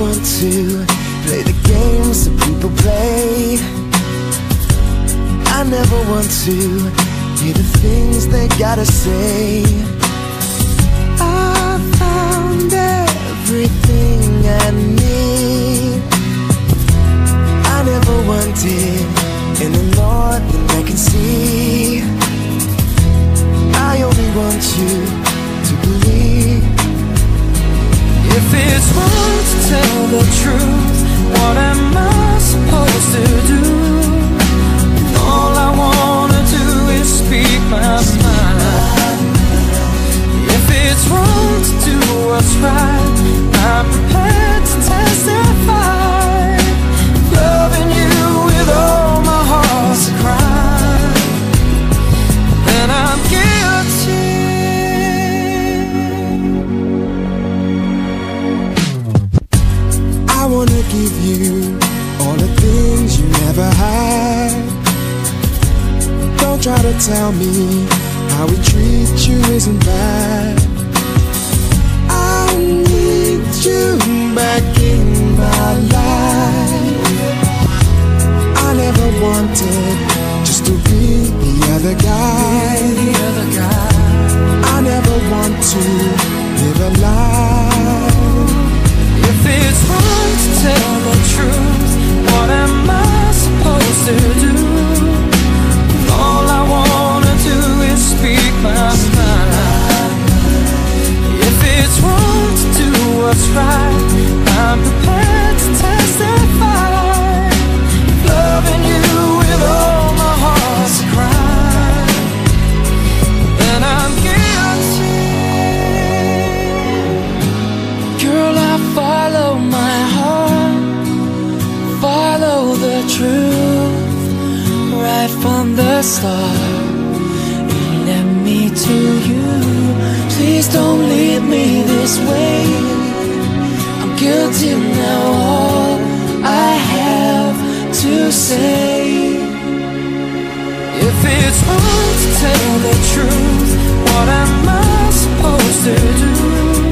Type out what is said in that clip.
want to play the games that people play. I never want to hear the things they gotta say. I found everything I need. I never wanted any more than I can see. I only want you to believe. If it's wrong to tell the truth, what am I supposed to do? All I wanna do is speak my mind. If it's wrong to do what's right, I'm prepared to testify. Loving you with all my heart's a crime, then I'm guilty. I wanna give you all the things you never had. Don't try to tell me how we treat you isn't bad. I need you back in my life. I never wanted just to be the other guy. I never want to live a lie. If it's wrong to tell the truth, what am I supposed to do? All I wanna do is speak my mind. If it's wrong to do what's right, I'm prepared to testify. Loving you with all my heart's a crime, then I'm guilty. Girl, I follow my heart, follow the truth, right from the start. It led me to you. Please don't leave me this way. I'm guilty now, all I have to say. If it's wrong to tell the truth, what am I supposed to do?